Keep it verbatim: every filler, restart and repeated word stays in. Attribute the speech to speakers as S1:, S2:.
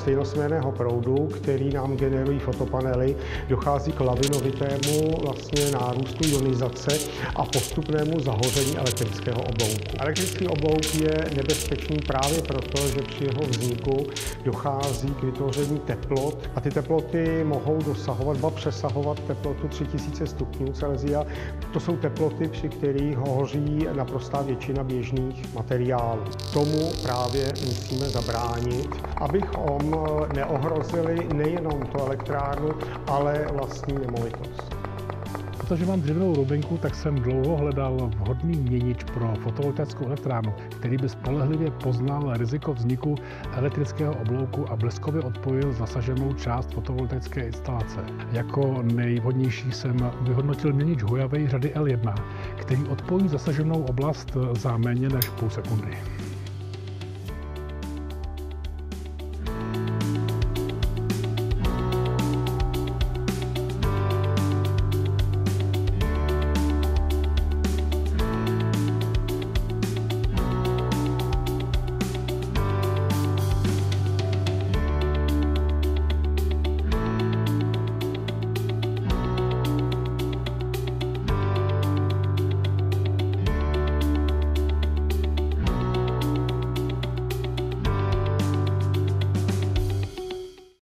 S1: stejnosměrného proudu, který nám generují fotopanely, dochází k lavinovitému vlastně nárůstu ionizace a postupnému zahoření elektrického oblouku. Elektrický oblouk je nebezpečný právě proto, že při jeho vzniku dochází k vytvoření teplot a ty teploty mohou dosahovat, ba přesahovat teplotu tři tisíce stupňů Celsia. To jsou teploty, při kterých hoří naprostá většina běžných materiálů. Tomu právě musíme zabránit, abychom neohrozili nejenom tu elektrárnu, ale vlastní nemovitost.
S2: Protože mám dřevěnou roubinku, tak jsem dlouho hledal vhodný měnič pro fotovoltaickou elektrárnu, který by spolehlivě poznal riziko vzniku elektrického oblouku a bleskově odpojil zasaženou část fotovoltaické instalace. Jako nejvhodnější jsem vyhodnotil měnič Huawei řady L jedna, který odpojí zasaženou oblast za méně než půl sekundy.